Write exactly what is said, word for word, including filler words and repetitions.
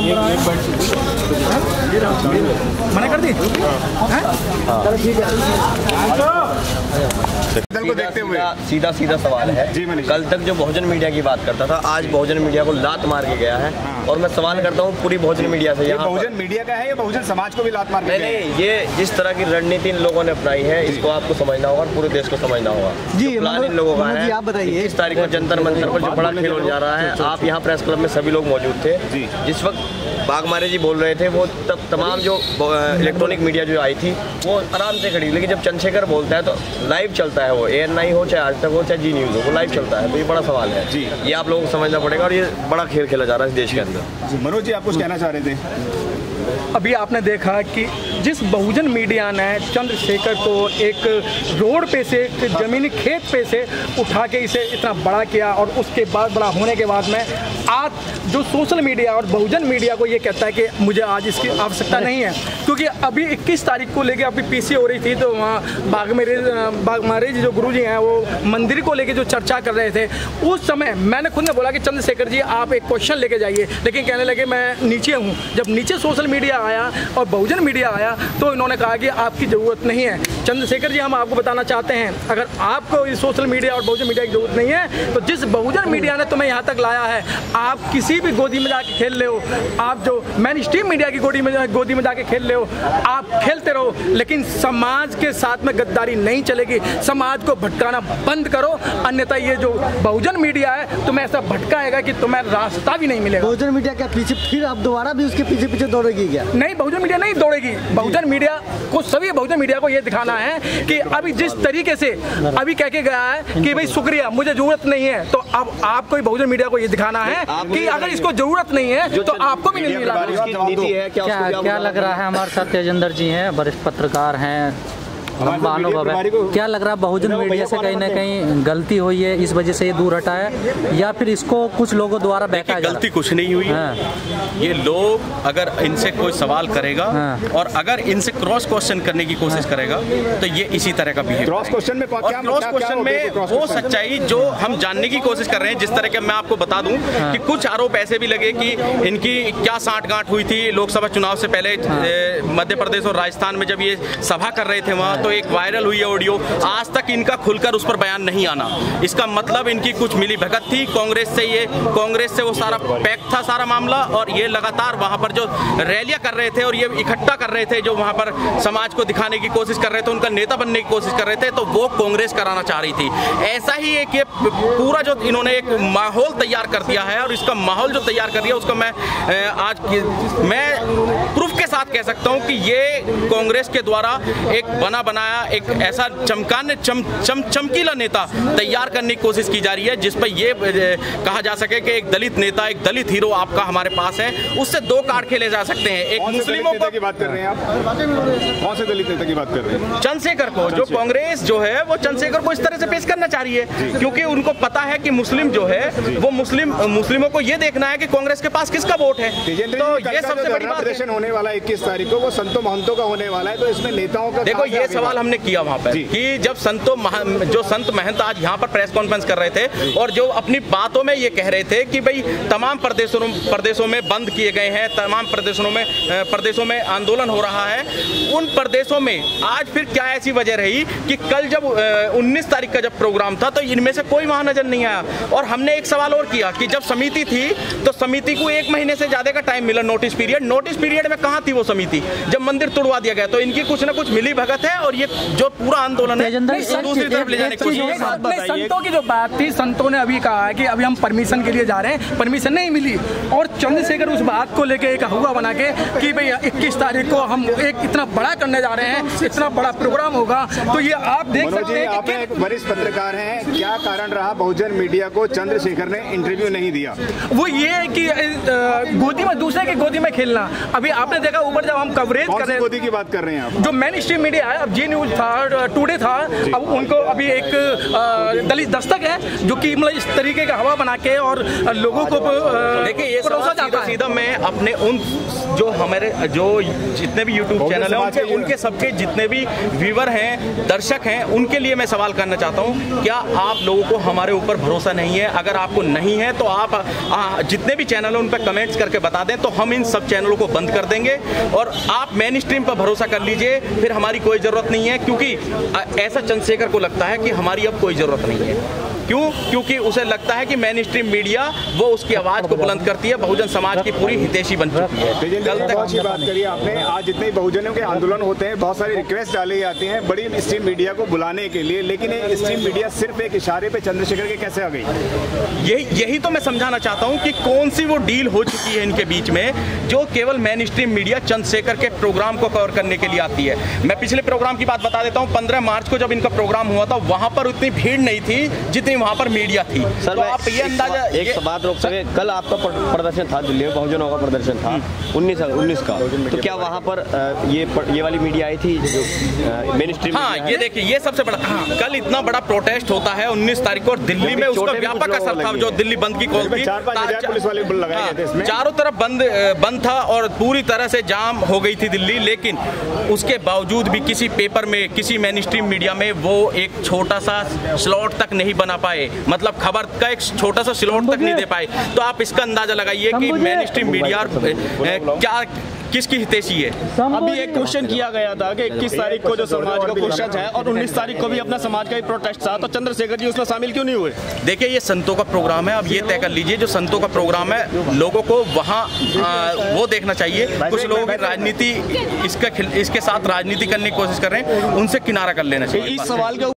मना कर दी। दल को देखते हुए सीधा सीधा सवाल है, कल तक जो बहुजन मीडिया की बात करता था आज बहुजन मीडिया को लात मार के गया है। और मैं सवाल करता हूँ पूरी बहुजन मीडिया से, यहाँ बहुजन मीडिया का है या बहुजन समाज को भी लात मार के? नहीं नहीं, ये जिस तरह की रणनीति इन लोगों ने अपनाई है इसको आपको समझना होगा और पूरे देश को समझना होगा। जी प्लान इन लोगों का है। आप बताइए, इस तारीख को जंतर मंतर पर जो बड़ा खेल होने जा रहा है, आप यहाँ प्रेस क्लब में सभी लोग मौजूद थे जिस वक्त बागमारे जी बोल रहे थे, वो तब तमाम जो इलेक्ट्रॉनिक मीडिया जो आई थी वो आराम से खड़ी, लेकिन जब चंद्रशेखर बोलता है तो लाइव चलता है, वो ए एन आई हो चाहे आज तक हो चाहे जी न्यूज़ हो, वो लाइव चलता है। तो ये बड़ा सवाल है जी, ये आप लोगों को समझना पड़ेगा और ये बड़ा खेल खेला जा रहा है इस देश के अंदर। मनोज जी, आप कुछ कहना चाह रहे थे? अभी आपने देखा कि जिस बहुजन मीडिया ने चंद्रशेखर को एक रोड पे से, एक जमीनी खेत पे से उठा के इसे इतना बड़ा किया और उसके बाद बड़ा होने के बाद में आज जो सोशल मीडिया और बहुजन मीडिया को ये कहता है कि मुझे आज इसकी आवश्यकता नहीं है, क्योंकि अभी इक्कीस तारीख को लेके अभी पीसी हो रही थी तो वहाँ बागमारे बागमारे जी जो गुरुजी हैं वो मंदिर को लेके जो चर्चा कर रहे थे, उस समय मैंने खुद ने बोला कि चंद्रशेखर जी आप एक क्वेश्चन लेके जाइए, लेकिन कहने लगे मैं नीचे हूँ। जब नीचे सोशल मीडिया आया और बहुजन मीडिया आया तो इन्होंने कहा कि आपकी ज़रूरत नहीं है। चंद्रशेखर जी, हम आपको बताना चाहते हैं, अगर आपको इस सोशल मीडिया और बहुजन मीडिया की जरूरत नहीं है तो जिस बहुजन मीडिया ने तुम्हें यहाँ तक लाया है, आप किसी भी गोदी में जाके खेल ले हो, आप जो मेन स्ट्रीम मीडिया की गोदी में गोदी में जाके खेल ले हो, आप खेलते रहो, लेकिन समाज के साथ में गद्दारी नहीं चलेगी। समाज को भटकाना बंद करो, अन्यथा ये जो बहुजन मीडिया है तुम्हें ऐसा भटकाएगा कि तुम्हें रास्ता भी नहीं मिलेगा। बहुजन मीडिया क्या पीछे फिर आप दोबारा भी उसके पीछे पीछे दौड़ेगी क्या? नहीं, बहुजन मीडिया नहीं दौड़ेगी। बहुजन मीडिया को, सभी बहुजन मीडिया को ये दिखाना है कि अभी जिस तरीके से अभी कह के गया है कि भाई शुक्रिया मुझे जरूरत नहीं है, तो अब आपको बहुजन मीडिया को ये दिखाना है कि अगर इसको जरूरत नहीं है तो आपको भी नहीं मिला। क्या क्या लग रहा है? हमारे साथ तेजेंद्र जी हैं, वरिष्ठ पत्रकार हैं, लंबा अनुभव है, क्या लग रहा है बहुजन मीडिया से कहीं ना कहीं गलती हुई है, इस वजह से ये दूर हटा है, या फिर इसको कुछ लोगों द्वारा बहकाया जा रहा है? गलती कुछ नहीं हुई है। ये लोग अगर इनसे कोई सवाल करेगा और अगर इनसे क्रॉस क्वेश्चन करने की कोशिश करेगा तो ये इसी तरह का बिहेव क्रॉस क्वेश्चन में और क्रॉस क्वेश्चन में वो सच्चाई जो हम जानने की कोशिश कर रहे हैं। जिस तरह के मैं आपको बता दूं कि कुछ आरोप ऐसे भी लगे कि इनकी क्या साठ गांठ हुई थी लोकसभा चुनाव से पहले मध्य प्रदेश और राजस्थान में जब ये सभा कर रहे थे वहाँ, तो एक वायरल हुई है ऑडियो, आज तक इनका खुलकर उस पर बयान नहीं आना। इसका मतलब इनकी कुछ मिली भगत थी कांग्रेस से, ये कांग्रेस से वो सारा पैक था सारा मामला, और ये लगातार वहां पर जो रैलियां कर रहे थे और ये इकट्ठा कर रहे थे, जो वहां पर समाज को दिखाने की कोशिश कर रहे थे, उनका नेता बनने की कोशिश कर रहे थे, तो वो कांग्रेस कराना चाह रही थी। ऐसा ही एक ये पूरा जो इन्होंने एक माहौल तैयार कर दिया है, और इसका माहौल जो तैयार कर दिया उसका मैं आज मैं प्रूफ के साथ कह सकता हूं कि ये कांग्रेस के द्वारा एक बना बनाया एक ऐसा चमकाने चम, चम, चमकीला नेता तैयार करने की कोशिश की जा रही है, जिस पर यह कहा जा सके कि एक दलित नेता, एक दलित हीरो आपका हमारे पास है, उससे दो कार्ड खेले जा सकते हैं। एक मुस्लिमों की बात कर रहे हैं आप, कौन से दलित नेता की बात कर रहे हैं? चंद्रशेखर को, जो कांग्रेस जो है वो चंद्रशेखर को इस तरह से पेश करना चाह रही है, क्योंकि उनको पता है कि मुस्लिम जो है वो मुस्लिम मुस्लिमों को ये देखना है कि कांग्रेस के पास किसका वोट है। तो ये सबसे बड़ी बात है। होने वाला है इक्कीस तारीख को, वो संतो महंतों का होने वाला है, तो इसमें नेताओं का देखो ये सवाल हमने किया वहाँ पर कि जब संतो जो संत महंत आज यहाँ पर प्रेस कॉन्फ्रेंस कर रहे थे और जो अपनी बातों में ये कह रहे थे कि भाई तमाम प्रदेशों प्रदेशों में बंद किए गए हैं, तमाम प्रदेशों में प्रदेशों में आंदोलन हो रहा है, उन प्रदेशों में आज फिर क्या ऐसी वजह रही कि कल जब उन्नीस तारीख का जब प्रोग्राम था तो इनमें से कोई वहाँ नजर नहीं आया। और हमने एक सवाल और किया कि जब समिति थी तो समिति को एक महीने से ज्यादा का टाइम मिला, नोटिस पीरियड, नोटिस पीरियड में कहाँ थी वो समिति जब मंदिर तोड़वा दिया गया? तो इनकी कुछ ना कुछ मिली भगत है और ये जो पूरा आंदोलन है दूसरी तरफ ले जाने की कोशिश। संतों की जो बात थी, संतों ने अभी कहा है कि अभी हम परमिशन के लिए जा रहे हैं, परमिशन नहीं मिली, और चंद्रशेखर उस बात को लेके एक हुआ बना के कि भाई इक्कीस तारीख को हम एक इतना बड़ा करने जा रहे हैं, इतना बड़ा प्रोग्राम होगा। तो ये आप देख सकते हैं आप एक वरिष्ठ पत्रकार हैं, क्या कारण रहा बहुजन मीडिया को चंद्रशेखर ने इंटरव्यू नहीं दिया? वो ये है कि गोदी में, दूसरे की गोदी में खेलना। अभी आपने देखा ऊपर जब हम कवरेज कर रहे हैं, गोदी की बात कर रहे हैं आप, जो मेन स्ट्रीम मीडिया है, अब जी जी न्यूज था, टुडे था, अब उनको अभी एक दलित दस्तक है जो कि मतलब इस तरीके का हवा बना के और लोगों को देखिए ये सीधा सीधा मैं अपने उन जो हमारे जो जितने भी यूट्यूब चैनल हैं उनके उनके सबके जितने भी व्यूवर हैं, दर्शक हैं, उनके लिए मैं सवाल करना चाहता हूं, क्या आप लोगों को हमारे ऊपर भरोसा नहीं है? अगर आपको नहीं है तो आप आ, जितने भी चैनल हैं उन पर कमेंट्स करके बता दें, तो हम इन सब चैनलों को बंद कर देंगे और आप मेन स्ट्रीम पर भरोसा कर लीजिए, फिर हमारी कोई ज़रूरत नहीं है। क्योंकि ऐसा चंद्रशेखर को लगता है कि हमारी अब कोई ज़रूरत नहीं है। क्यों? क्योंकि उसे लगता है कि मेन स्ट्रीम मीडिया वो उसकी आवाज़ को बुलंद करती है, बहुजन समाज की पूरी हितैषी बन चुकी है। कल तक अच्छी बात करी आपने। आज जितने बहुजनों के आंदोलन होते हैं, बहुत सारी रिक्वेस्ट डाली जाती हैं बड़ी स्ट्रीम मीडिया को बुलाने के लिए, लेकिन ये स्ट्रीम मीडिया सिर्फ एक इशारे पे चंद्रशेखर के कैसे आ गई? यही यही तो मैं समझाना चाहता हूं कि कौन सी वो डील हो चुकी है इनके बीच में जो केवल मेन स्ट्रीम मीडिया चंद्रशेखर के प्रोग्राम को कवर करने के लिए आती है। मैं पिछले प्रोग्राम की बात बता देता हूं, पंद्रह मार्च को जब इनका प्रोग्राम हुआ था वहां पर उतनी भीड़ नहीं थी जितनी वहां पर मीडिया थी। सर तो आप ये अंदाजा एक बात रोक सके, कल आपका प्रदर्शन था दिल्ली में, बहुजनों का प्रदर्शन था उन्नीस उन्नीस का, तो क्या वहाँ पर ये ये वाली मीडिया आई थी जो मेन स्ट्रीम? हाँ, ये देखिए ये सबसे बड़ा, हाँ, कल इतना बड़ा प्रोटेस्ट होता है उन्नीस तारीख को और दिल्ली में उसका व्यापक असर था। जो दिल्ली बंद की कॉल थी, चारों तरफ बंद बंद था और पूरी तरह से जाम हो गई थी दिल्ली, लेकिन उसके बावजूद भी किसी पेपर में, किसी मेन स्ट्रीम मीडिया में वो एक छोटा सा स्लॉट तक नहीं बना पाए, मतलब खबर का एक छोटा सा स्लॉट तक नहीं दे पाए। तो आप इसका अंदाजा लगाइए कि मेन स्ट्रीम मीडिया क्या किसकी हितैषी है। अभी एक क्वेश्चन किया गया था कि इक्कीस तारीख को जो समाज का क्वेश्चन है और उन्नीस तारीख को भी अपना समाज का ही प्रोटेस्ट था, तो चंद्रशेखर जी उसमें शामिल क्यों नहीं हुए? देखिए ये संतों का प्रोग्राम है, अब ये तय कर लीजिए जो संतों का प्रोग्राम है, लोगों को वहाँ वो देखना चाहिए। कुछ लोगों की राजनीति इसका इसके साथ राजनीति करने की कोशिश कर रहे हैं, उनसे किनारा कर लेना चाहिए। इस सवाल के